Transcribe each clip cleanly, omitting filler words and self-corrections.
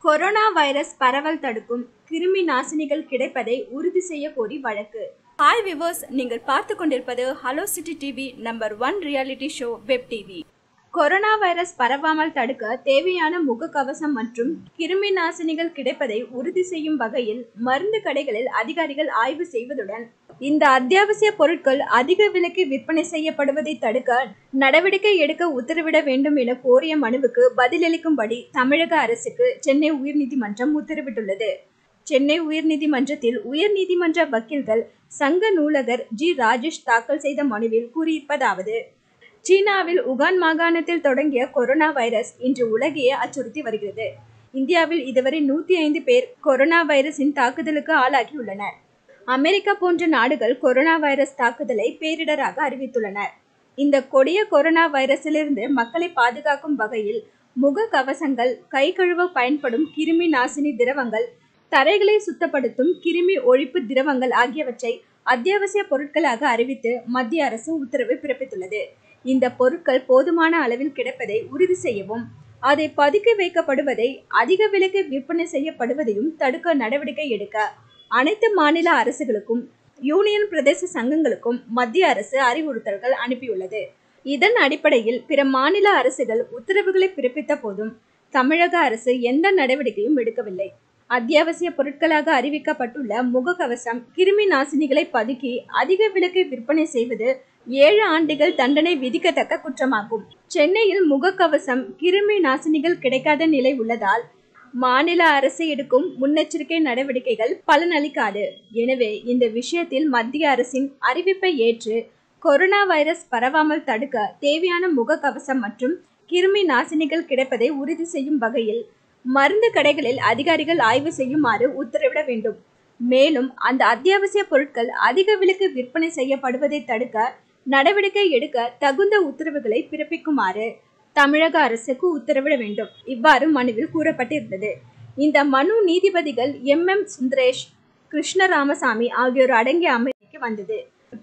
Corona virus பரவல் தடுக்கும் கிருமி நாசினிகள் கிடைப்பதை உறுதி செய்ய கோரி வழக்கு. ஹாய் விவர்ஸ், நீங்கள் பார்த்து கொண்டிருப்பது hello city TV number 1 reality show web TV. Corona virus பரவாமல் தடுக்க தேவையான முகக்கவசம் மற்றும் கிருமி நாசினிகள் கிடைப்பதை உறுதி செய்யும் வகையில் மருந்து கடைகளில் அதிகாரிகள் ஆய்வு செய்வதுடன் இந்த அத்தியாவசிய பொருட்கள் அதிக விலைக்கு விற்பனை செய்யப்படுவதை தடுக்க நடவடிக்கை எடுக்க உத்தரவிட வேண்டும் என கோரிய மனுவுக்கு பதிலளிக்கும்படி தமிழக அரசுக்கு சென்னை உயர்நீதிமன்றம் உத்தரவிட்டுள்ளது. சென்னை உயர்நீதிமன்றத்தில் உயர்நீதிமன்ற வக்கீல்கள் சங்க நூலகர் ஜி. ராஜேஷ் தாக்கல் செய்த மனுவில் கூறியிருப்பதாவது: சீனாவில் உகான் மாகாணத்தில் தொடங்கிய கொரோனா வைரஸ் இன்று உலகையே அச்சுறுத்தி வருகிறது. இந்தியாவில் இதுவரை 105 பேர் கொரோனா வைரஸின் தாக்குதலுக்கு ஆளாகியுள்ளனர். அமெரிக்கா போன்ற நாடுகள் கொரோனா வைரஸ் தாக்குதலை பேரிடராக அறிவித்துள்ளனர். இந்த கொடிய கொரோனா வைரஸிலிருந்து மக்களை பாதுகாக்கும் வகையில் முக கவசங்கள், கை கழுவ பயன்படும் கிருமி நாசினி திரவங்கள், தரைகளை சுத்தப்படுத்தும் கிருமி ஒழிப்பு திரவங்கள் ஆகியவற்றை அத்தியாவசிய பொருட்களாக அறிவித்து மத்திய அரசு உத்தரவு பிறப்பித்துள்ளது. இந்த பொருட்கள் போதுமான அளவில் கிடைப்பதை உறுதி செய்யவும், அதை பதுக்கி வைக்கப்படுவதை, அதிக விலைக்கு விற்பனை செய்யப்படுவதையும் தடுக்க நடவடிக்கை எடுக்க அனைத்து மாநில அரசுகளுக்கும் யூனியன் பிரதேச சங்கங்களுக்கும் மத்திய அரசு அறிவுறுத்தல்கள் அனுப்பியுள்ளது. இதன் அடிப்படையில் பிற மாநில அரசுகள் உத்தரவுகளை பிறப்பித்த போதும் தமிழக அரசு எந்த நடவடிக்கையும் எடுக்கவில்லை. அத்தியாவசிய பொருட்களாக அறிவிக்கப்பட்டுள்ள முகக்கவசம், கிருமி நாசினிகளை பதுக்கி அதிக விலைக்கு விற்பனை செய்வது 7 ஆண்டுகள் தண்டனை விதிக்கத்தக்க குற்றமாகும். சென்னையில் முகக்கவசம், கிருமி நாசினிகள் கிடைக்காத நிலை உள்ளதால் மாநில அரசு எடுக்கும் முன்னெச்சரிக்கை நடவடிக்கைகள் பலனளிக்காது. எனவே இந்த விஷயத்தில் மத்திய அரசின் அறிவிப்பை ஏற்று கொரோனா வைரஸ் பரவாமல் தடுக்க தேவையான முகக்கவசம் மற்றும் கிருமி நாசினிகள் கிடைப்பதை உறுதி செய்யும் வகையில் மருந்து கடைகளில் அதிகாரிகள் ஆய்வு செய்யுமாறு உத்தரவிட வேண்டும். மேலும் அந்த அத்தியாவசிய பொருட்கள் அதிக விலைக்கு விற்பனை செய்யப்படுவதை தடுக்க நடவடிக்கை எடுக்க தகுந்த உத்தரவுகளை பிறப்பிக்குமாறு தமிழக அரசுக்கு உத்தரவிட வேண்டும். இவ்வாறு மனுவில் கூறப்பட்டிருந்தது. இந்த மனு நீதிபதிகள் MM சுந்தரேஷ், கிருஷ்ண ராமசாமி ஆகியோர் அடங்கிய அமர்வுக்கு வந்தது.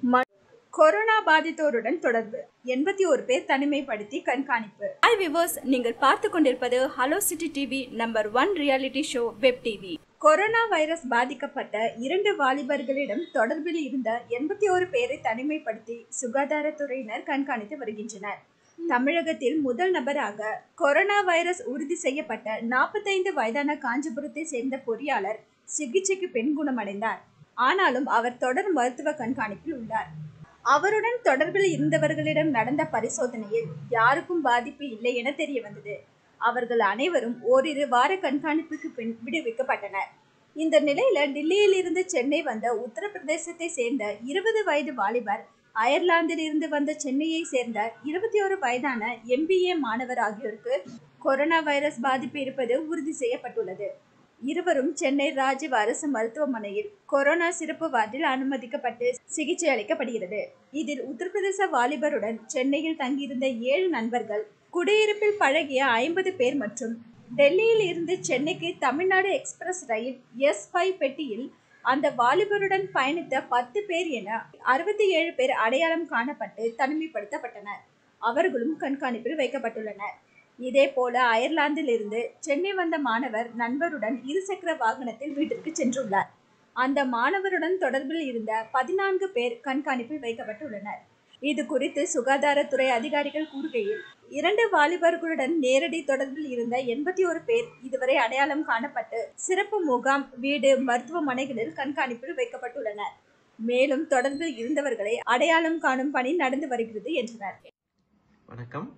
கொரோனா பாதித்தோருடன் தொடர்பு, 81 பேர் தனிமைப்படுத்தி கண்காணிப்பு. ஹாய் விவர்ஸ், நீங்கள் பார்த்து கொண்டிருப்பது hello city TV number 1 reality show web TV. Corona virus பாதிக்கப்பட்ட 2 வாலிபர்களிடம் தொடர்பில் இருந்த 81 பேரை தனிமைப்படுத்தி சுகாதாரத்துறையினர் கண்காணித்து வருகின்றனர். தமிழகத்தில் முதல் நபராக கொரோனா வைரஸ் உறுதி செய்யப்பட்ட 45 வயதான காஞ்சிபுரத்தை சேர்ந்த பொறியாளர் சிகிச்சைக்கு பின் குணமடைந்தார். ஆனாலும் அவர் தொடர் மருத்துவ கண்காணிப்பில் உள்ளார். அவருடன் தொடர்பில் இருந்தவர்களிடம் நடந்த பரிசோதனையில் யாருக்கும் பாதிப்பு இல்லை என தெரிய வந்தது. அவர்கள் அனைவரும் ஓரிரு வார கண்காணிப்புக்கு பின் விடுவிக்கப்பட்டனர். இந்த நிலையில டில்லியில் இருந்து சென்னை வந்த உத்தரப்பிரதேசத்தை சேர்ந்த 20 வயது வாலிபர், அயர்லாந்தில் இருந்து வந்த சென்னையை சேர்ந்த 21 வயதான MBA மாணவர் ஆகியோருக்கு கொரோனா வைரஸ் பாதிப்பு இருப்பது உறுதி செய்யப்பட்டுள்ளது. இருவரும் சென்னை ராஜீவ் அரசு மருத்துவமனையில் கொரோனா சிறப்பு வார்டில் அனுமதிக்கப்பட்டு சிகிச்சை அளிக்கப்படுகிறது. இதில் உத்தரப்பிரதேச வாலிபருடன் சென்னையில் தங்கியிருந்த 7 நண்பர்கள், குடியிருப்பில் பழகிய 50 பேர் மற்றும் டெல்லியில் இருந்து சென்னைக்கு தமிழ்நாடு எக்ஸ்பிரஸ் ரயில் S5 பெட்டியில் அந்த வாலிபருடன் பயணித்த 10 பேர் என 67 பேர் அடையாளம் காணப்பட்டு தனிமைப்படுத்தப்பட்டனர். அவர்களும் கண்காணிப்பில் வைக்கப்பட்டுள்ளனர். இதே போல அயர்லாந்தில் இருந்து சென்னை வந்த மாணவர் நண்பருடன் 2 சக்கர வாகனத்தில் வீட்டிற்கு சென்றுள்ளார். அந்த மாணவருடன் தொடர்பில் இருந்த 14 பேர் கண்காணிப்பில் வைக்கப்பட்டுள்ளனர். இது குறித்து சுகாதாரத்துறை அதிகாரிகள் கூறுகையில், 2 வாலிபர்களுடன் நேரடி தொடர்பில் இருந்த 81 பேர் இதுவரை அடையாளம் காணப்பட்டு சிறப்பு முகாம், வீடு, மருத்துவமனைகளில் கண்காணிப்பில் வைக்கப்பட்டுள்ளனர். மேலும் தொடர்பில் இருந்தவர்களை அடையாளம் காணும் பணி நடந்து வருகிறது என்றனர். வணக்கம்,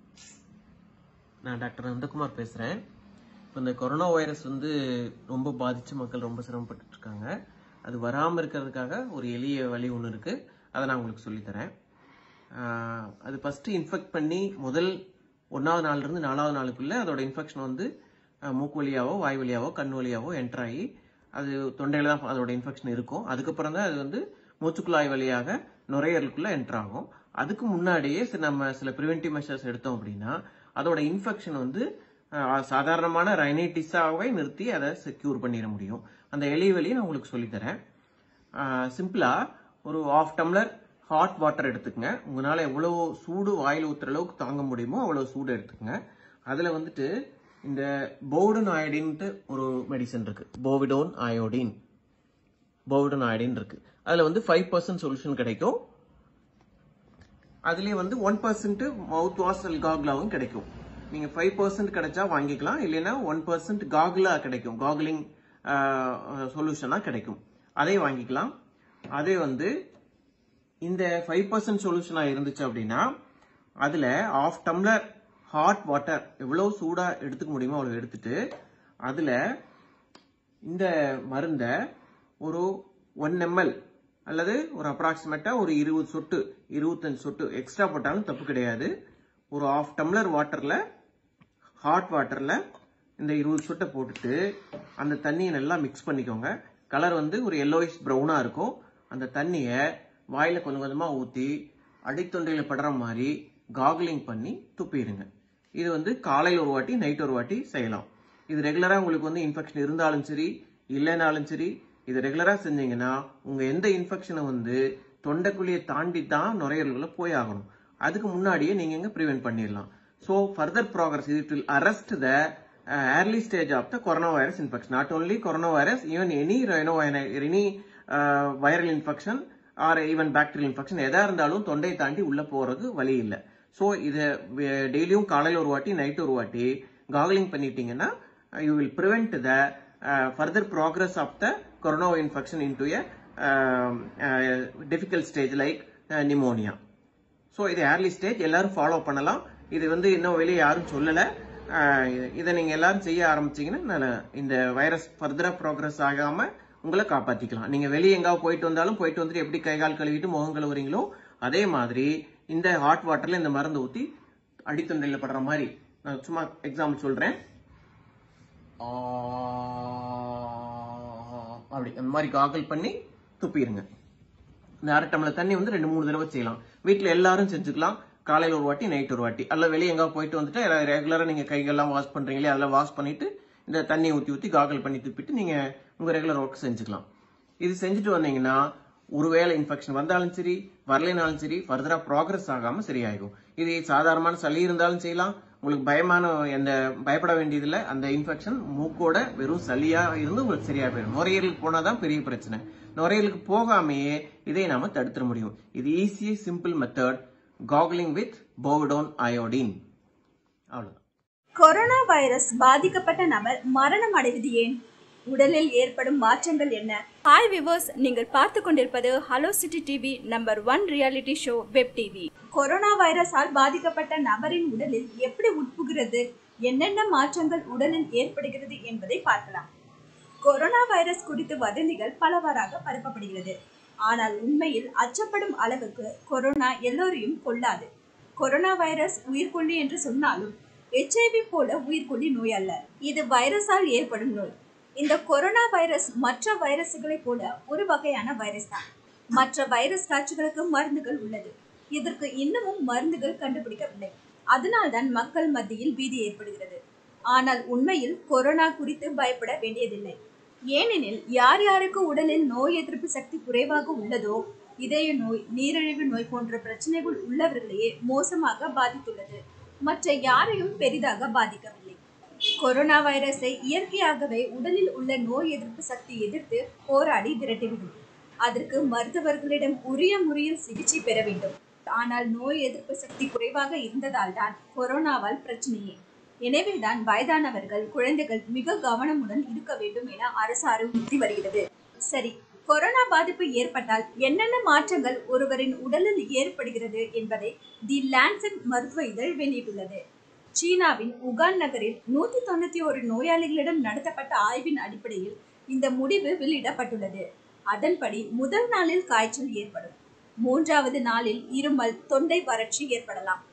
நான் டாக்டர் நந்தகுமார் பேசுகிறேன். இப்போ இந்த கொரோனா வைரஸ் ரொம்ப பாதித்த மக்கள் ரொம்ப சிரமப்பட்டு இருக்காங்க. அது வராமல் இருக்கிறதுக்காக ஒரு எளிய வழி ஒன்று இருக்குது. அதை நான் உங்களுக்கு சொல்லித்தரேன். அது ஃபஸ்ட்டு இன்ஃபெக்ட் பண்ணி முதல் 1வது நாள்லேருந்து 4வது நாளுக்குள்ளே அதோட இன்ஃபெக்ஷன் மூக்கு வழியாவோ, வாய் வழியாவோ, கண் வழியாவோ என்டர் ஆகி அது தொண்டையில் தான் அதோட இன்ஃபெக்ஷன் இருக்கும். அதுக்கப்புறம் தான் அது மூச்சுக்குழாய் வழியாக நுரையீரலுக்குள்ளே என்டர் ஆகும். அதுக்கு முன்னாடியே நம்ம சில ப்ரிவென்டிவ் மெஷர்ஸ் எடுத்தோம் அப்படின்னா அதோட இன்ஃபெக்ஷன் சாதாரணமான ரைனைட்டிஸாகவே நிறுத்தி அதை செக்யூர் பண்ணிட முடியும். அந்த எளிய வழியை நான் உங்களுக்கு சொல்லித்தரேன். சிம்பிளாக ஒரு 1/2 டம்ளர் ஹாட் வாட்டர் எடுத்துக்கங்க. உங்களால் எவ்வளோ சூடு வாயில் ஊற்றுற அளவுக்கு தாங்க முடியுமோ அவ்வளோ சூடு எடுத்துக்கங்க. அதில் இந்த போவிடோன்-அயோடின்ட்டு ஒரு மெடிசன் இருக்கு. போவிடோன்-அயோடின் இருக்கு. அதுல வந்து 5% சொல்யூஷன் கிடைக்கும். அதுலயே வந்து 1% மவுத் வாஷ் காக்லாவும் கிடைக்கும். நீங்க 5% கிடைச்சா வாங்கிக்கலாம், இல்லைன்னா 1% காக்லா கிடைக்கும், கார்கிளிங் சொல்யூஷனா கிடைக்கும், அதை வாங்கிக்கலாம். அதே வந்து இந்த 5% சொல்யூஷனா இருந்துச்சு அப்படின்னா அதுல 1/2 டம்ளர் ஹாட் வாட்டர் எவ்வளவு சூடா எடுத்துக்க முடியுமோ அவ்வளவு எடுத்துட்டு அதுல இந்த மருந்த ஒரு 1 ml அல்லது ஒரு அப்ராக்சிமேட்டா ஒரு 20 சொட்டு 25 சொட்டு எக்ஸ்ட்ரா போட்டாலும் தப்பு கிடையாது. ஒரு 1/2 டம்ளர் வாட்டர்ல, ஹாட் வாட்டர்ல இந்த 20 சொட்டை போட்டுட்டு அந்த தண்ணியை நல்லா மிக்ஸ் பண்ணிக்கோங்க. கலர் வந்து ஒரு yellowish ப்ரௌனா இருக்கும். அந்த தண்ணியை வாயில கொஞ்சம் கொஞ்சமா ஊத்தி அடித்தொண்டையில படுற மாதிரி கார்கிளிங் பண்ணி துப்பிடுங்க. இது வந்து காலையில் ஒரு வாட்டி, நைட் ஒரு வாட்டி செய்யலாம். இது ரெகுலரா உங்களுக்கு வந்து இன்ஃபெக்ஷன் இருந்தாலும் சரி இல்லைனாலும் சரி இது ரெகுலரா செஞ்சீங்கன்னா உங்க எந்த இன்ஃபெக்ஷனை வந்து தொண்டைக்குழியை தாண்டி தான் நுரையீரலுக்குள்ள போய் ஆகணும். அதுக்கு முன்னாடியே நீங்க ப்ரிவென்ட் பண்ணிடலாம். So further progress it will arrest the early stage of the coronavirus infection. Not only coronavirus, even any viral infection or even bacterial infection எதா இருந்தாலும் தொண்டையை தாண்டி உள்ள போறது வழி இல்லை. ஸோ இதை டெய்லியும் காலையில் ஒரு வாட்டி, நைட் ஒரு வாட்டி கார்கிளிங் பண்ணிட்டீங்கன்னா you will prevent the further progress of the corona infection into a difficult stage like pneumonia. So இது ஏர்லி ஸ்டேஜ், எல்லாரும் ஃபாலோ பண்ணலாம். இது வந்து இன்னும் வெளியே யாரும் சொல்லலை. இதை நீங்க எல்லாரும் செய்ய ஆரம்பிச்சீங்கன்னா இந்த வைரஸ் ஃபர்தரா ப்ராக்ரஸ் ஆகாம உங்களை காப்பாத்திக்கலாம். நீங்க வெளியே எங்காவது போயிட்டு வந்தாலும் போயிட்டு வந்துட்டு எப்படி கை கால் கழுவிட்டு முகம் கழுவுறீங்களோ அதே மாதிரி இந்த ஹாட் வாட்டர்ல இந்த மருந்து ஊத்தி அடித்தொண்டையில படுற மாதிரி, நான் சும்மா எக்ஸாம்பிள் சொல்றேன், அப்படி அந்த மாதிரி காகல் பண்ணி துப்பிடுங்க. இந்த 1/2 டம்ளர் தண்ணி வந்து 2-3 தடவை செய்யலாம். வீட்டுல எல்லாரும் செஞ்சுக்கலாம். காலையில் ஒரு வாட்டி, நைட் ஒரு வாட்டி, அல்ல வெளியே எங்க போயிட்டு வந்துட்டு ரெகுலரா நீங்க கைகள்லாம் வாஷ் பண்றீங்களே அதெல்லாம் வாஷ் பண்ணிட்டு இந்த தண்ணி ஊத்தி காகல் பண்ணி துப்பிட்டு நீங்க உங்க ரெகுலர் ஒர்க் செஞ்சுக்கலாம். இது செஞ்சுட்டு வந்தீங்கன்னா ஒருவேளை இன்ஃபெக்ஷன் வந்தாலும் சரி வரலைனாலும் சரி ஃபர்தரா ப்ராக்ரஸ் ஆகாம சரியாகும். இது சாதாரணமான சளி இருந்தாலும் செய்யலாம். உங்களுக்கு பயப்பட வேண்டியதில்லை. அந்த இன்ஃபெக்ஷன் மூக்கோட வெறும் சளியா இருந்து உங்களுக்கு சரியா போயிடும். நுரையீரலுக்கு போனாதான் பெரிய பிரச்சனை. நுரையீரலுக்கு போகாமையே இதை நாம தடுத்துட முடியும். இது easy simple method, gargling with Povidone-Iodine. அவ்வளவுதான். கொரோனா வைரஸ் பாதிக்கப்பட்ட நபர் மரணம் அடைவது ஏன்? உடலில் ஏற்படும் மாற்றங்கள் என்ன? ஹாய் விவர்ஸ், நீங்கள் பார்த்து கொண்டிருப்பது hello city TV number 1 reality show web TV. Corona வைரஸால் பாதிக்கப்பட்ட நபரின் உடலில் எப்படி உட்புகிறது, என்னென்ன மாற்றங்கள் உடலில் ஏற்படுகிறது என்பதை பார்க்கலாம். கொரோனா வைரஸ் குறித்து வதந்திகள் பலவாறாக பரப்பப்படுகிறது. ஆனால் உண்மையில் அச்சப்படும் அளவுக்கு கொரோனா எல்லோரையும் கொல்லாது. கொரோனா வைரஸ் உயிர்கொல்லி என்று சொன்னாலும் HIV போல உயிர்கொல்லி நோய் அல்ல. இது வைரஸால் ஏற்படும் நோய். இந்த கொரோனா வைரஸ் மற்ற வைரஸ்களை போல ஒரு வகையான வைரஸ் தான். மற்ற வைரஸ் காய்ச்சல்களுக்கு மருந்துகள் உள்ளது. இதற்கு இன்னமும் மருந்துகள் கண்டுபிடிக்கவில்லை. அதனால்தான் மக்கள் மத்தியில் பீதி ஏற்படுகிறது. ஆனால் உண்மையில் கொரோனா குறித்து பயப்பட வேண்டியதில்லை. ஏனெனில் யார் யாருக்கு உடலில் நோய் எதிர்ப்பு சக்தி குறைவாக உள்ளதோ, இதய நோய், நீரிழிவு நோய் போன்ற பிரச்சனைகள் உள்ளவர்களையே மோசமாக பாதித்துள்ளது. மற்ற யாரையும் பெரிதாக பாதிக்கவில்லை. கொரோனா வைரஸை இயற்கையாகவே உடலில் உள்ள நோய் எதிர்ப்பு சக்தி எதிர்த்து போராடி விரட்டிவிடும். அதற்கு மருத்துவர்களிடம் உரிய முறையில் சிகிச்சை பெற வேண்டும். ஆனால் நோய் எதிர்ப்பு சக்தி குறைவாக இருந்ததால் தான் கொரோனாவால் பிரச்சனையே. எனவேதான் வயதானவர்கள், குழந்தைகள் மிக கவனமுடன் இருக்க வேண்டும் என அரசு அறிவுறுத்தி வருகிறது. சரி, கொரோனா பாதிப்பு ஏற்பட்டால் என்னென்ன மாற்றங்கள் ஒருவரின் உடலில் ஏற்படுகிறது என்பதை தி லான்செட் மருத்துவ இதழ் வெளியிட்டுள்ளது. சீனாவின் உகான் நகரில் 191 நோயாளிகளிடம் நடத்தப்பட்ட ஆய்வின் அடிப்படையில் இந்த முடிவு வெளியிடப்பட்டுள்ளது. அதன்படி முதல் நாளில் காய்ச்சல் ஏற்படும். 3வது நாளில் இருமல், தொண்டை வறட்சி ஏற்படலாம்.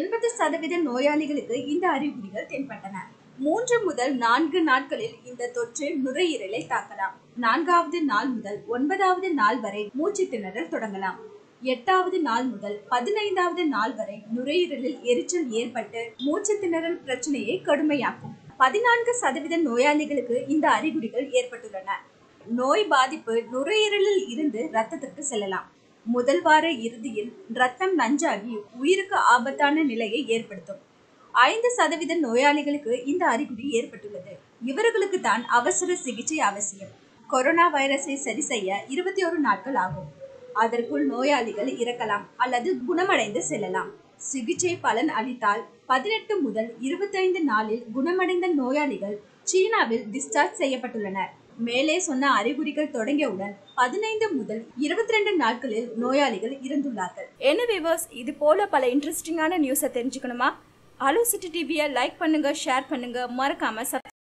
80% நோயாளிகளுக்கு இந்த அறிகுறிகள் தென்பட்டன. 3 முதல் 4 நாட்களில் இந்த தொற்று நுரையீரலை தாக்கலாம். 4வது நாள் முதல் 9வது நாள் வரை மூச்சு திணறல் தொடங்கலாம். 8வது நாள் முதல் 15வது நாள் வரை நுரையீரலில் எரிச்சல் ஏற்பட்டு மூச்சு திணறல் பிரச்சனையை கடுமையாக்கும். 14% நோயாளிகளுக்கு இந்த அறிகுறிகள் ஏற்பட்டுள்ளன. நோய் பாதிப்பு நுரையீரலில் இருந்து இரத்தத்திற்கு செல்லலாம். முதல் வார இறுதியில் இரத்தம் நஞ்சாகி உயிருக்கு ஆபத்தான நிலையை ஏற்படுத்தும். 5% நோயாளிகளுக்கு இந்த அறிகுறி ஏற்பட்டுள்ளது. இவர்களுக்கு தான் அவசர சிகிச்சை அவசியம். கொரோனா வைரஸை சரி செய்ய 21 நாட்கள் ஆகும். அதற்குள் நோயாளிகள் இறக்கலாம் அல்லது குணமடைந்து செல்லலாம். சிகிச்சை பலன் அளித்தால் 18 முதல் 25 நாளில் குணமடைந்த நோயாளிகள் சீனாவில் டிஸ்சார்ஜ் செய்யப்பட்டுள்ளனர். மேலே சொன்ன அறிகுறிகள் தொடங்கியவுடன் 15 முதல் 22 நாட்களில் நோயாளிகள் இறந்துள்ளார்கள். என்ன வியூவர்ஸ், இது போல பல இன்ட்ரெஸ்டிங்கான நியூஸை தெரிஞ்சுக்கணுமா? ஹலோ சிட்டி டிவியை லைக் பண்ணுங்க, ஷேர் பண்ணுங்க, மறக்காம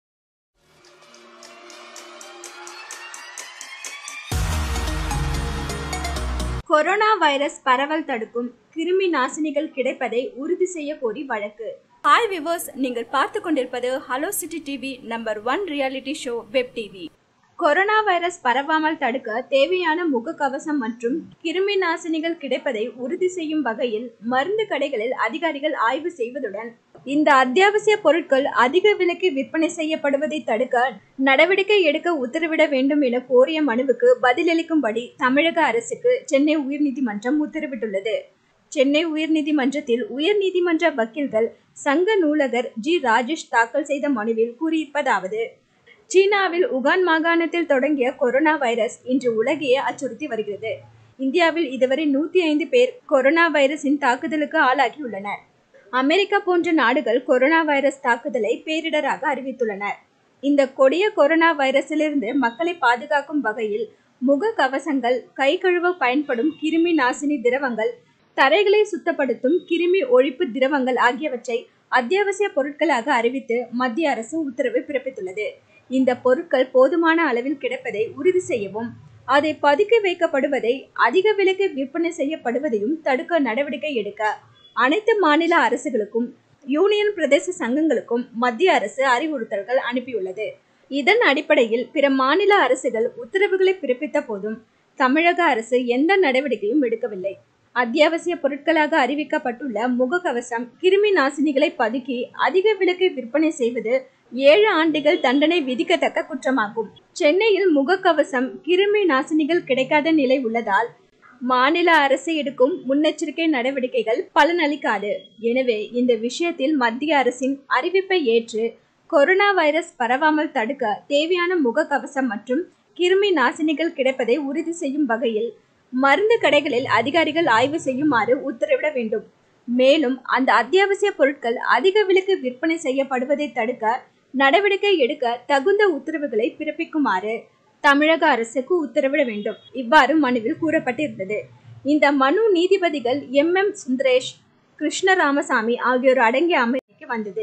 கொரோனா வைரஸ் பரவல் தடுக்கும் கிருமி நாசினிகள் கிடைப்பதை உறுதி செய்ய கோரி வழக்கு. ஹாய் வியூவர்ஸ், நீங்கள் பார்த்து கொண்டிருப்பது hello city TV number 1 reality show web TV. Corona virus பரவாமல் தடுக்க தேவையான முகக்கவசம் மற்றும் கிருமி நாசினிகள் கிடைப்பதை உறுதி செய்யும் வகையில் மருந்து கடைகளில் அதிகாரிகள் ஆய்வு செய்வதுடன் இந்த அத்தியாவசிய பொருட்கள் அதிக விலைக்கு விற்பனை செய்யப்படுவதை தடுக்க நடவடிக்கை எடுக்க உத்தரவிட வேண்டும் என கோரிய மனுவுக்கு பதிலளிக்கும்படி தமிழக அரசுக்கு சென்னை உயர்நீதிமன்றம் உத்தரவிட்டுள்ளது. சென்னை உயர்நீதிமன்றத்தில் உயர்நீதிமன்ற வக்கீல்கள் சங்க நூலகர் ஜி. ராஜேஷ் தாக்கல் செய்த மனுவில் கூறியிருப்பதாவது: சீனாவில் உகான் மாகாணத்தில் தொடங்கிய கொரோனா வைரஸ் இன்று உலகையே அச்சுறுத்தி வருகிறது. இந்தியாவில் இதுவரை 105 பேர் கொரோனா வைரஸின் தாக்குதலுக்கு ஆளாகியுள்ளனர். அமெரிக்கா போன்ற நாடுகள் கொரோனா வைரஸ் தாக்குதலை பேரிடராக அறிவித்துள்ளனர். இந்த கொடிய கொரோனா வைரஸிலிருந்து மக்களை பாதுகாக்கும் வகையில் முக கவசங்கள், கை கழுவ பயன்படும் கிருமி நாசினி திரவங்கள், தரைகளை சுத்தப்படுத்தும் கிருமி ஒழிப்பு திரவங்கள் ஆகியவற்றை அத்தியாவசிய பொருட்களாக அறிவித்து மத்திய அரசு உத்தரவு பிறப்பித்துள்ளது. இந்த பொருட்கள் போதுமான அளவில் கிடைப்பதை உறுதி செய்யவும், அதை பதுக்கி வைக்கப்படுவதை, அதிக விலைக்கு விற்பனை செய்யப்படுவதையும் தடுக்க நடவடிக்கை எடுக்க அனைத்து மாநில அரசுகளுக்கும் யூனியன் பிரதேச சங்கங்களுக்கும் மத்திய அரசு அறிவுறுத்தல்கள் அனுப்பியுள்ளது. இதன் அடிப்படையில் பிற மாநில அரசுகள் உத்தரவுகளை பிறப்பித்த போதும் தமிழக அரசு எந்த நடவடிக்கையும் எடுக்கவில்லை. அத்தியாவசிய பொருட்களாக அறிவிக்கப்பட்டுள்ள முகக்கவசம், கிருமி நாசினிகளை பதுக்கி அதிக விலைக்கு விற்பனை செய்வது 7 ஆண்டுகள் தண்டனை விதிக்கத்தக்க குற்றமாகும். சென்னையில் முகக்கவசம், கிருமி நாசினிகள் கிடைக்காத நிலை உள்ளதால் மாநில அரசு எடுக்கும் முன்னெச்சரிக்கை நடவடிக்கைகள் பலனளிக்காது. எனவே இந்த விஷயத்தில் மத்திய அரசின் அறிவிப்பை ஏற்று கொரோனா வைரஸ் பரவாமல் தடுக்க தேவையான முகக்கவசம் மற்றும் கிருமி நாசினிகள் கிடைப்பதை உறுதி செய்யும் வகையில் மருந்து கடைகளில் அதிகாரிகள் ஆய்வு செய்யுமாறு உத்தரவிட வேண்டும். மேலும் அந்த அத்தியாவசிய பொருட்கள் அதிக விலைக்கு விற்பனை செய்யப்படுவதை தடுக்க நடவடிக்கை எடுக்க தகுந்த உத்தரவுகளை பிறப்பிக்குமாறு தமிழக அரசுக்கு உத்தரவிட வேண்டும். இவ்வாறு மனுவில் கூறப்பட்டிருந்தது. இந்த மனு நீதிபதிகள் MM சுந்தரேஷ், கிருஷ்ண ராமசாமி ஆகியோர் அடங்கிய அமர்வுக்கு வந்தது.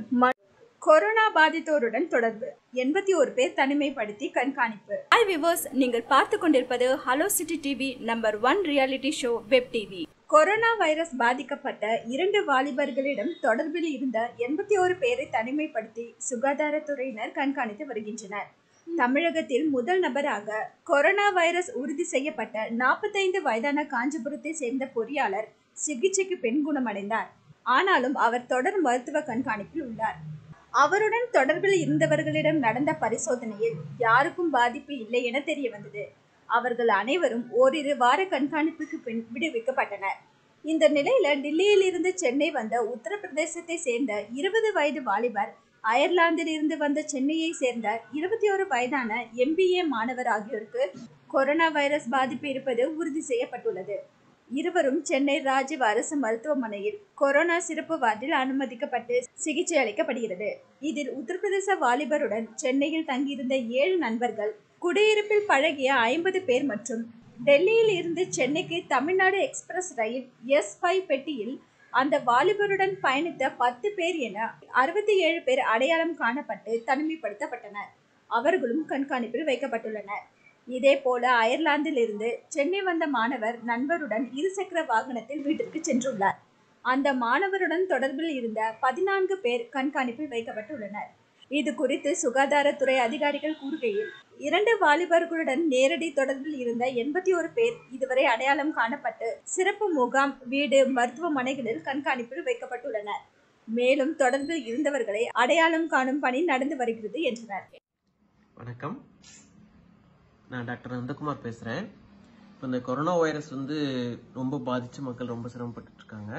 கொரோனா பாதித்தோருடன் தொடர்பு, 81 பேர் தனிமைப்படுத்தி கண்காணிப்பு. ஹாய் வியூவர்ஸ், நீங்கள் பார்த்து கொண்டிருப்பது hello city TV number 1 reality show web TV. Corona virus பாதிக்கப்பட்ட 2 வாலிபர்களிடம் தொடர்பில் இருந்த 81 பேரை தனிமைப்படுத்தி சுகாதாரத்துறையினர் கண்காணித்து வருகின்றனர். தமிழகத்தில் முதல் நபராக கொரோனா வைரஸ் உறுதி செய்யப்பட்ட 45 வயதான காஞ்சிபுரத்தை சேர்ந்த பொறியாளர் சிகிச்சைக்கு பின் குணமடைந்தார். ஆனாலும் அவர் தொடர் மருத்துவ கண்காணிப்பில் உள்ளார். அவருடன் தொடர்பில் இருந்தவர்களிடம் நடந்த பரிசோதனையில் யாருக்கும் பாதிப்பு இல்லை என தெரிய வந்தது. அவர்கள் அனைவரும் ஓரிரு வார கண்காணிப்புக்கு பின் விடுவிக்கப்பட்டனர். இந்த நிலையில டில்லியில் இருந்து சென்னை வந்த உத்தரப்பிரதேசத்தை சேர்ந்த 20 வயது வாலிபர், அயர்லாந்தில் இருந்து வந்த சென்னையை சேர்ந்த 21 வயதான MBA மாணவர் ஆகியோருக்கு கொரோனா வைரஸ் பாதிப்பு இருப்பது உறுதி செய்யப்பட்டுள்ளது. இருவரும் சென்னை ராஜீவ் அரசு மருத்துவமனையில் கொரோனா சிறப்பு வார்டில் அனுமதிக்கப்பட்டு சிகிச்சை அளிக்கப்படுகிறது. இதில் உத்தரப்பிரதேச வாலிபருடன் சென்னையில் தங்கியிருந்த 7 நண்பர்கள், குடியிருப்பில் பழகிய 50 பேர் மற்றும் டெல்லியில் இருந்து சென்னைக்கு தமிழ்நாடு எக்ஸ்பிரஸ் ரயில் S5 பெட்டியில் அந்த வாலிபருடன் பயணித்த 10 பேர் என 67 பேர் அடையாளம் காணப்பட்டு தனிமைப்படுத்தப்பட்டனர். அவர்களும் கண்காணிப்பில் வைக்கப்பட்டுள்ளனர். இதே போல அயர்லாந்தில் இருந்து சென்னை வந்த மாணவர் நண்பருடன் இருசக்கர வாகனத்தில் வீட்டிற்கு சென்றுள்ளார். அந்த மாணவருடன் தொடர்பில் இருந்த 14 பேர் கண்காணிப்பில் வைக்கப்பட்டுள்ளனர். இது குறித்து சுகாதாரத்துறை அதிகாரிகள் கூறுகையில், 2 வாலிபர்களுடன் நேரடி தொடர்பில் இருந்த 81 பேர் இதுவரை அடையாளம் காணப்பட்டு சிறப்பு முகாம், வீடு, மருத்துவமனைகளில் கண்காணிப்பில் வைக்கப்பட்டுள்ளனர். மேலும் தொடர்பில் இருந்தவர்களை அடையாளம் காணும் பணி நடந்து வருகிறது என்றனர். வணக்கம், நான் டாக்டர் நந்தகுமார் பேசுகிறேன். இப்போ இந்த கொரோனா வைரஸ் ரொம்ப பாதித்து மக்கள் ரொம்ப சிரமப்பட்டு இருக்காங்க.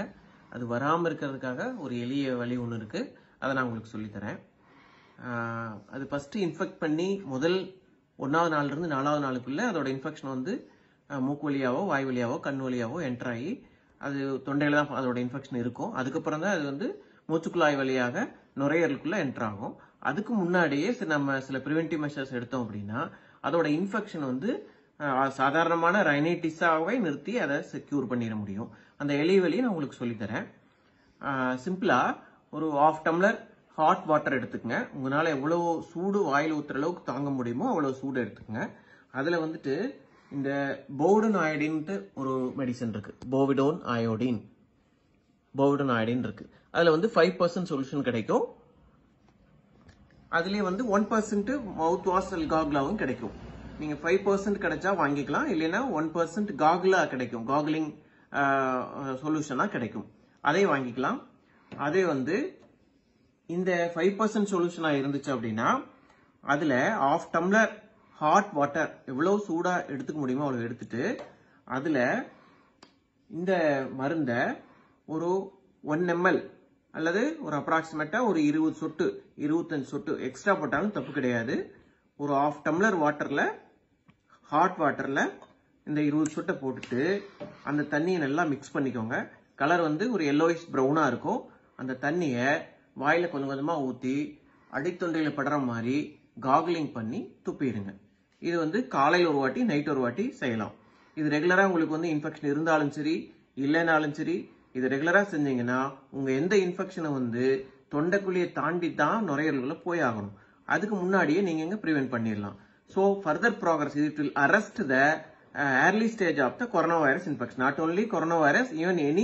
அது வராமல் இருக்கிறதுக்காக ஒரு எளிய வழி ஒன்று இருக்குது. அதை நான் உங்களுக்கு சொல்லித்தரேன். அது ஃபஸ்ட்டு இன்ஃபெக்ட் பண்ணி முதல் 1வது நாள்லேருந்து 4வது நாளுக்குள்ளே அதோட இன்ஃபெக்ஷன் வந்து மூக்கு வழியாவோ வாய் வழியாவோ கண் வழியாவோ என்டர் ஆகி அது தொண்டையில் தான் அதோட இன்ஃபெக்ஷன் இருக்கும். அதுக்கப்புறம் தான் அது வந்து மூச்சுக்குழாய் வழியாக நுரையீரலுக்குள்ளே என்டர் ஆகும். அதுக்கு முன்னாடியே நம்ம சில ப்ரிவென்டிவ் மெஷர்ஸ் எடுத்தோம் அப்படின்னா அதோட இன்ஃபெக்ஷன் வந்து சாதாரணமான ரைனைட்டிஸாகவே நிறுத்தி அதை செக்யூர் பண்ணிட முடியும். அந்த எளிய வழியை நான் உங்களுக்கு சொல்லித்தரேன். சிம்பிளாக ஒரு 1/2 டம்ளர் ஹாட் வாட்டர் எடுத்துக்கங்க. உங்களால் எவ்வளோ சூடு வாயில் ஊற்றுற அளவுக்கு தாங்க முடியுமோ அவ்வளோ சூடு எடுத்துக்கங்க. அதில் வந்துட்டு இந்த போவிடோன்-அயோடின்ட்டு ஒரு மெடிசன் இருக்கு. போவிடோன்-அயோடின் இருக்கு. அதில் வந்து 5% சொல்யூஷன் கிடைக்கும். அதுலேயே வந்து 1% மவுத் வாஷ் காக்லாவும் கிடைக்கும். நீங்கள் 5% கிடைச்சா வாங்கிக்கலாம், இல்லைன்னா 1% காக்லா கிடைக்கும். கார்க்லிங் சொல்யூஷனாக கிடைக்கும், அதை வாங்கிக்கலாம். அதே வந்து இந்த 5% சொல்யூஷனாக இருந்துச்சு அப்படின்னா அதில் 1/2 டம்ளர் ஹாட் வாட்டர் எவ்வளோ சூடாக எடுத்துக்க முடியுமோ அவ்வளோ எடுத்துட்டு அதில் இந்த மருந்தை ஒரு 1 ml அல்லது ஒரு அப்ராக்சிமேட்டாக ஒரு 20 சொட்டு 25 சொட்டு எக்ஸ்ட்ரா போட்டாலும் தப்பு கிடையாது. ஒரு 1/2 டம்ளர் வாட்டரில் ஹாட் வாட்டரில் இந்த 20 சொட்டை போட்டுட்டு அந்த தண்ணியை நல்லா மிக்ஸ் பண்ணிக்கோங்க. கலர் வந்து ஒரு எல்லோயிஷ் ப்ரௌனாக இருக்கும். அந்த தண்ணியை வாயில் கொஞ்சம் கொஞ்சமாக ஊற்றி அடித்தொண்டையில் படுற மாதிரி கார்க்லிங் பண்ணி துப்பிடுங்க. இது வந்து காலையில் ஒரு வாட்டி நைட் ஒரு வாட்டி செய்யலாம். இது ரெகுலராக உங்களுக்கு வந்து இன்ஃபெக்ஷன் இருந்தாலும் சரி இல்லைனாலும் சரி இது ரெகுலராக செஞ்சீங்கன்னா உங்கள் எந்த இன்ஃபெக்ஷனை வந்து தொண்டைக்குழியை தாண்டி தான் நுரையீரலுக்குள்ள போய் ஆகணும். அதுக்கு முன்னாடியே நீங்கள் இங்கே ப்ரிவென்ட் பண்ணிடலாம். So further progress it will arrest the early stage of the coronavirus infection. Not only coronavirus, even any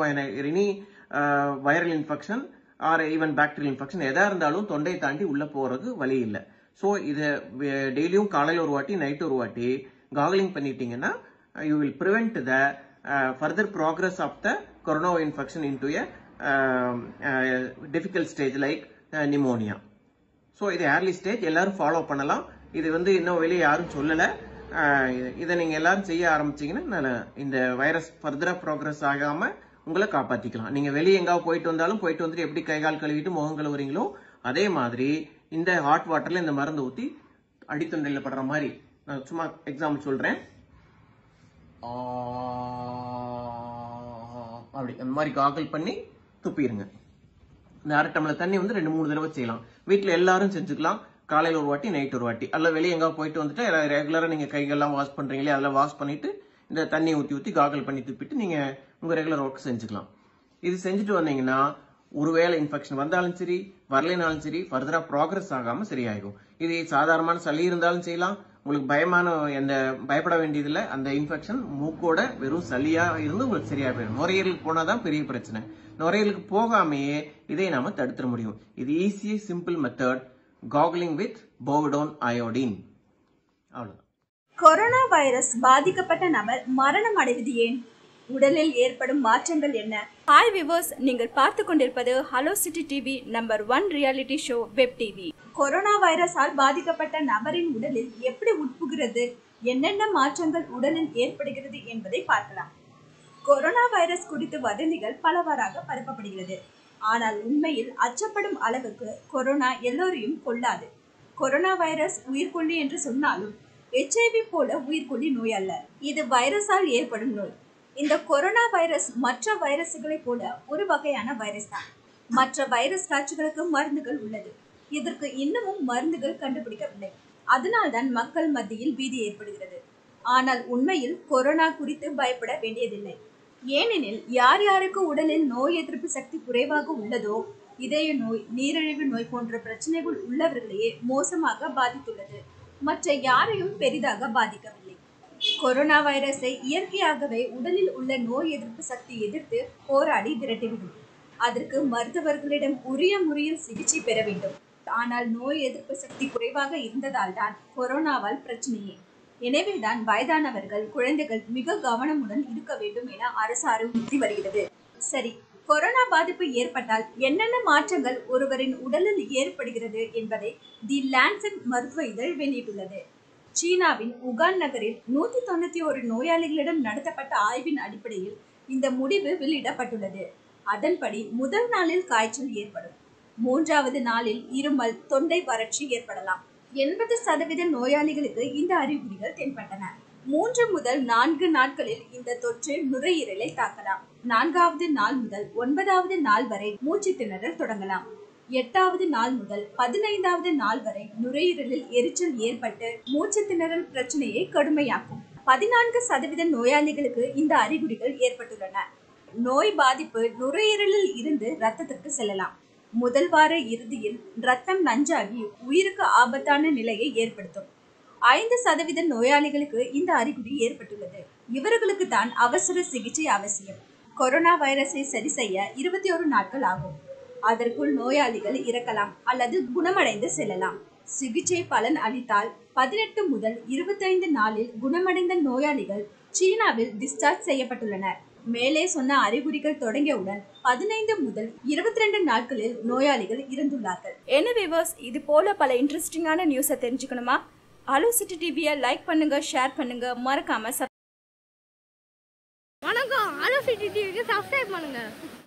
viral infection or even bacterial infection எதா இருந்தாலும் தொண்டை தாண்டி உள்ள போறது வழி இல்லை. ஸோ இதை டெய்லியும் காலையில் ஒரு வாட்டி நைட் ஒரு வாட்டி கார்க்லிங் பண்ணிட்டீங்கன்னா you will prevent the further progress of the corona infection into a difficult stage like pneumonia. So இது ஏர்லி ஸ்டேஜ், எல்லாரும் ஃபாலோ பண்ணலாம். இது வந்து இன்னும் வெளியே யாரும் சொல்லலை. இதை நீங்கள் எல்லாரும் செய்ய ஆரம்பிச்சிங்கன்னா இந்த வைரஸ் ஃபர்தராக ப்ரோக்ரஸ் ஆகாமல் உங்களை காப்பாற்றிக்கலாம். நீங்கள் வெளியே எங்காவது போயிட்டு வந்தாலும் போயிட்டு வந்துட்டு எப்படி கை கால் கழுவிட்டு முகம் கழுவுறீங்களோ அதே மாதிரி இந்த ஹாட் வாட்டரில் இந்த மருந்து ஊற்றி அடித்தொண்டையில் படுற மாதிரி நான் சும்மா எக்ஸாம்பிள் சொல்கிறேன். அப்படி அந்த மாதிரி காகல் பண்ணி துப்பிடுங்க. இந்த 1/2 டம்ளர் தண்ணி வந்து 2-3 தடவை செய்யலாம். வீட்டில் எல்லாரும் செஞ்சுக்கலாம். காலையில் ஒரு வாட்டி நைட் ஒரு வாட்டி, அல்ல வெளியே எங்கே போயிட்டு வந்துட்டு ரெகுலராக நீங்கள் கைகள்லாம் வாஷ் பண்ணுறீங்களே அதெல்லாம் வாஷ் பண்ணிட்டு இந்த தண்ணியை ஊற்றி காகல் பண்ணி துப்பிட்டு நீங்கள் உங்கள் ரெகுலர் ஒர்க் செஞ்சுக்கலாம். இது செஞ்சுட்டு வந்தீங்கன்னா ஒருவேளை இன்ஃபெக்ஷன் வந்தாலும் சரி வரலைனாலும் சரி ஃபர்தராக ப்ராக்ரஸ் ஆகாமல் சரியாயிடும். இது சாதாரணமான சளி இருந்தாலும் செய்யலாம். உங்களுக்கு பயப்பட வேண்டியதில்லை. அந்த இன்ஃபெக்ஷன் மூக்கோட வெறும் சளியாக இருந்து உங்களுக்கு சரியாக போயிடும். நுரையீரலுக்கு போனால் தான் பெரிய பிரச்சனை. நுரையீரலுக்கு போகாமையே இதை நாம தடுத்துட முடியும். இது easy simple method, gargling with Povidone-Iodine. அவ்வளவுதான். கொரோனா வைரஸ் பாதிக்கப்பட்ட நபர் மரணம் அடைவது ஏன்? உடலில் ஏற்படும் மாற்றங்கள் என்ன? ஹாய் விவர்ஸ், நீங்கள் பார்த்து கொண்டிருப்பது hello city TV number 1 reality show web TV. Corona வைரஸால் பாதிக்கப்பட்ட நபரின் உடலில் எப்படி உட்புகிறது, என்னென்ன மாற்றங்கள் உடலில் ஏற்படுகிறது என்பதை பார்க்கலாம். கொரோனா வைரஸ் குறித்து வதந்திகள் பலவாறாக பரப்பப்படுகிறது. ஆனால் உண்மையில் அச்சப்படும் அளவுக்கு கொரோனா எல்லோரையும் கொல்லாது. கொரோனா வைரஸ் உயிர்கொல்லி என்று சொன்னாலும் HIV போல உயிர்கொல்லி நோய் அல்ல. இது வைரஸால் ஏற்படும் நோய். இந்த கொரோனா வைரஸ் மற்ற வைரஸ்களை போல ஒரு வகையான வைரஸ் தான். மற்ற வைரஸ் காய்ச்சல்களுக்கு மருந்துகள் உள்ளது. இதற்கு இன்னமும் மருந்துகள் கண்டுபிடிக்கவில்லை. அதனால்தான் மக்கள் மத்தியில் பீதி ஏற்படுகிறது. ஆனால் உண்மையில் கொரோனா குறித்து பயப்பட வேண்டியதில்லை. ஏனெனில் யார் யாருக்கு உடலில் நோய் எதிர்ப்பு சக்தி குறைவாக உள்ளதோ, இதய நோய், நீரிழிவு நோய் போன்ற பிரச்சனைகள் உள்ளவர்களையே மோசமாக பாதித்துள்ளது. மற்ற யாரையும் பெரிதாக பாதிக்கவில்லை. கொரோனா வைரஸை இயற்கையாகவே உடலில் உள்ள நோய் எதிர்ப்பு சக்தி எதிர்த்து போராடி விரட்டிவிடும். அதற்கு மருத்துவர்களிடம் உரிய முறையில் சிகிச்சை பெற வேண்டும். ஆனால் நோய் எதிர்ப்பு சக்தி குறைவாக இருந்ததால் தான் கொரோனாவால் பிரச்சனையே. எனவேதான் வயதானவர்கள், குழந்தைகள் மிக கவனமுடன் இருக்க வேண்டும் என அரசு அறிவுறுத்தி வருகிறது. சரி, கொரோனா பாதிப்பு ஏற்பட்டால் என்னென்ன மாற்றங்கள் ஒருவரின் உடலில் ஏற்படுகிறது என்பதை தி லான்செட் மருத்துவ இதழ் வெளியிட்டுள்ளது. சீனாவின் உகான் நகரில் 191 நோயாளிகளிடம் நடத்தப்பட்ட ஆய்வின் அடிப்படையில் இந்த முடிவு வெளியிடப்பட்டுள்ளது. அதன்படி முதல் நாளில் காய்ச்சல் ஏற்படும். 3வது நாளில் இருமல், தொண்டை வறட்சி ஏற்படலாம். 80% நோயாளிகளுக்கு இந்த அறிகுறிகள் தென்பட்டன. 3 முதல் 4 நாட்களில் இந்த தொற்று நுரையீரலை தாக்கலாம். 4வது நாள் முதல் 9வது நாள் வரை மூச்சு திணறல் தொடங்கலாம். 8வது நாள் முதல் 15வது நாள் வரை நுரையீரலில் எரிச்சல் ஏற்பட்டு மூச்சு திணறல் பிரச்சனையை கடுமையாக்கும். 14% நோயாளிகளுக்கு இந்த அறிகுறிகள் ஏற்பட்டுள்ளன. நோய் பாதிப்பு நுரையீரலில் இருந்து இரத்தத்திற்கு செல்லலாம். முதல் வார இறுதியில் இரத்தம் நஞ்சாகி உயிருக்கு ஆபத்தான நிலையை ஏற்படுத்தும். 5% நோயாளிகளுக்கு இந்த அறிகுறி ஏற்பட்டுள்ளது. இவர்களுக்கு தான் அவசர சிகிச்சை அவசியம். கொரோனா வைரஸை சரி செய்ய 21 நாட்கள் ஆகும். அதற்குள் நோயாளிகள் இறக்கலாம் அல்லது குணமடைந்து செல்லலாம். சிகிச்சை பலன் அளித்தால் 18 முதல் 25 நாளில் குணமடைந்த நோயாளிகள் சீனாவில் டிஸ்சார்ஜ் செய்யப்பட்டுள்ளனர். மேலே சொன்ன அறிகுறிகள் தொடங்கியவுடன் 15 முதல் 22 நாட்களில் நோயாளிகள் இறந்துள்ளார்கள். என்ன வியூவர்ஸ், இது போல பல இன்ட்ரெஸ்டிங்கான நியூஸை தெரிஞ்சுக்கணுமா? ஹலோ சிட்டி டிவியை லைக் பண்ணுங்க, ஷேர் பண்ணுங்க, மறக்காம வணக்கம். ஹலோ சிட்டி டிவிக்கு சப்ஸ்கிரைப் பண்ணுங்க.